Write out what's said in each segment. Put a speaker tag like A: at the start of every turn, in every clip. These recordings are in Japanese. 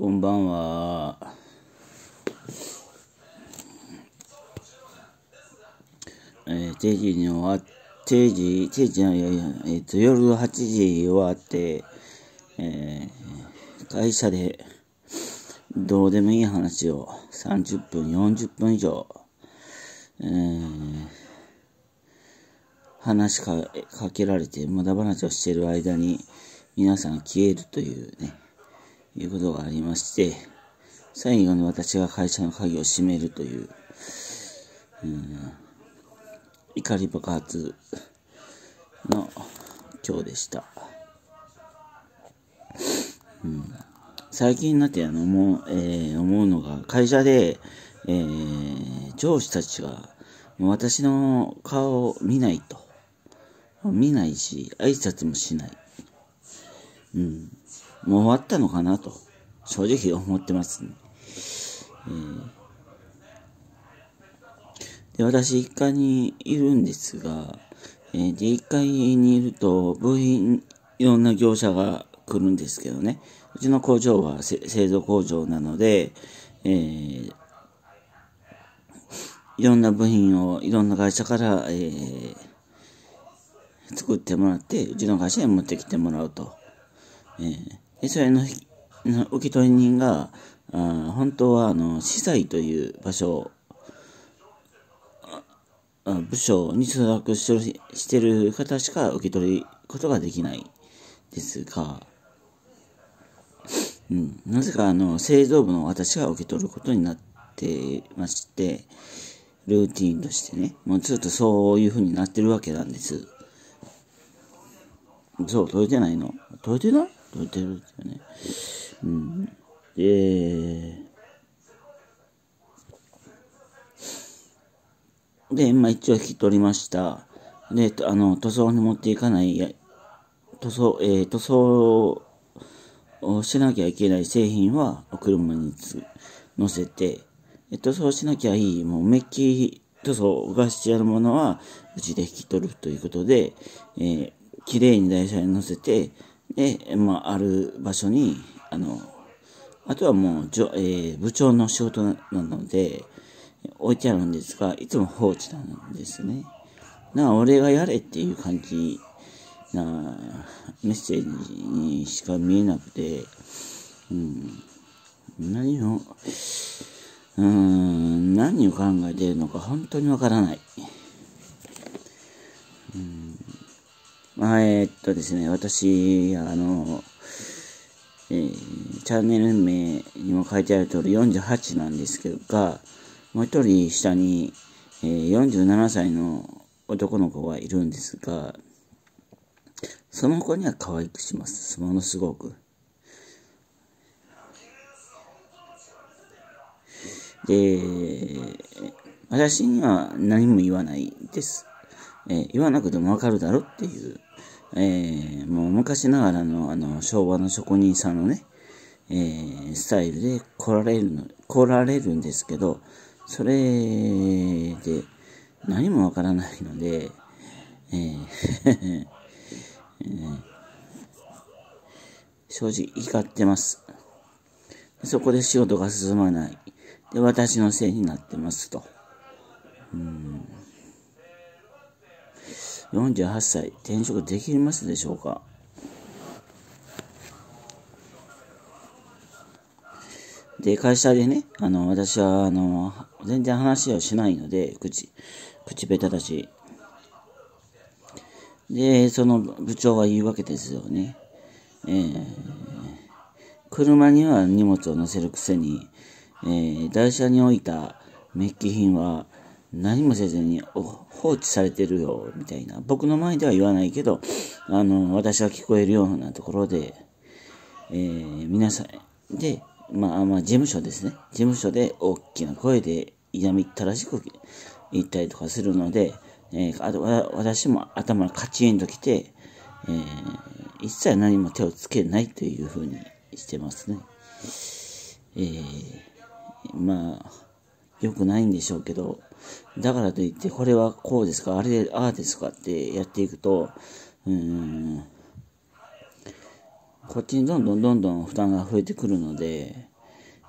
A: こんばんは。定時に終わっ夜8時終わって、会社でどうでもいい話を30分、40分以上、話しかけられて無駄話をしている間に皆さん消えるというね、いうことがありまして、最後に私が会社の鍵を閉めるという、怒り爆発の今日でした。最近になって思うのが、会社で、上司たちが私の顔を見ないし、挨拶もしない。もう終わったのかなと、正直思ってますね。で、私1階にいるんですが、で、1階にいると、いろんな業者が来るんですけどね、うちの工場は製造工場なので、いろんな部品をいろんな会社から、作ってもらって、うちの会社に持ってきてもらうと。でそれの受取人が、本当は資材という場所、部署に所属している方しか受け取ることができないですが、なぜか製造部の私が受け取ることになってまして、ルーティンとしてね、もうずっとそういう風になってるわけなんです。そう、取れてないの？取れてない？取れてるってね。で、一応引き取りました。で、塗装に持っていかない、塗装をしなきゃいけない製品はお車に乗せて、塗装しなきゃいい、もうメッキ塗装がしてあるものはうちで引き取るということで、きれいに台車に乗せて、で、ある場所に、あとはもう、部長の仕事なので、置いてあるんですが、いつも放置なんですね。俺がやれっていう感じなメッセージにしか見えなくて、何を考えているのか本当にわからない。ですね、私、チャンネル名にも書いてある通り48なんですけどもう一人下に、47歳の男の子がいるんですが、その子には可愛くします。ものすごく。で、私には何も言わないです。言わなくてもわかるだろっていう、もう昔ながらの昭和の職人さんのね、スタイルで来られるんですけど、それで何もわからないので、正直怒ってます。そこで仕事が進まない。で、私のせいになってますと。48歳、転職できますでしょうか？で、会社でね、私は、全然話をしないので、口下手だし。で、その部長は言うわけですよね。車には荷物を乗せるくせに、台車に置いたメッキ品は何もせずに放置されてるよ、みたいな。僕の前では言わないけど、私は聞こえるようなところで、皆さん、で、事務所ですね。事務所で大きな声で嫌みったらしく言ったりとかするので、あと私も頭カチンときて、一切何も手をつけないというふうにしてますね。良くないんでしょうけど、だからといって、これはこうですか、あれでああですかってやっていくと、こっちにどんどん負担が増えてくるので、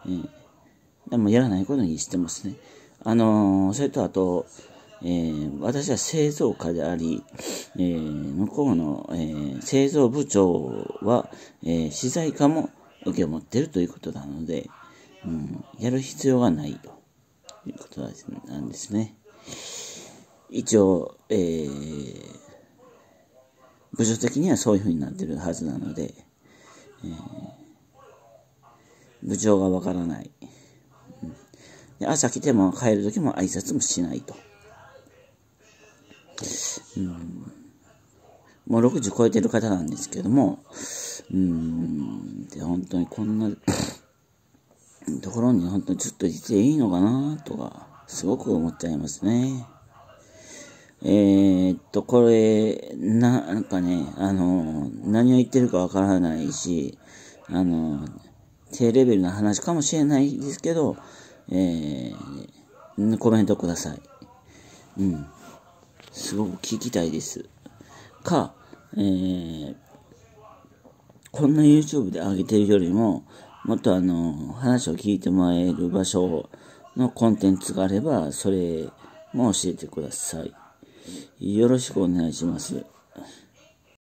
A: でもやらないことにしてますね。それとあと、私は製造家であり、向こうの、製造部長は、資材課も受け持っているということなので、やる必要がないということなんですね。一応、部署的にはそういうふうになっているはずなので、部長がわからない。で朝来ても帰るときも挨拶もしないと。もう60超えてる方なんですけども、本当にこんなところに本当にずっといていいのかなとか、すごく思っちゃいますね。これ、なんかね、何を言ってるかわからないし、低レベルな話かもしれないですけど、コメントください。すごく聞きたいです。か、こんな YouTube で上げてるよりも、もっと話を聞いてもらえる場所のコンテンツがあれば、それも教えてください。よろしくお願いします。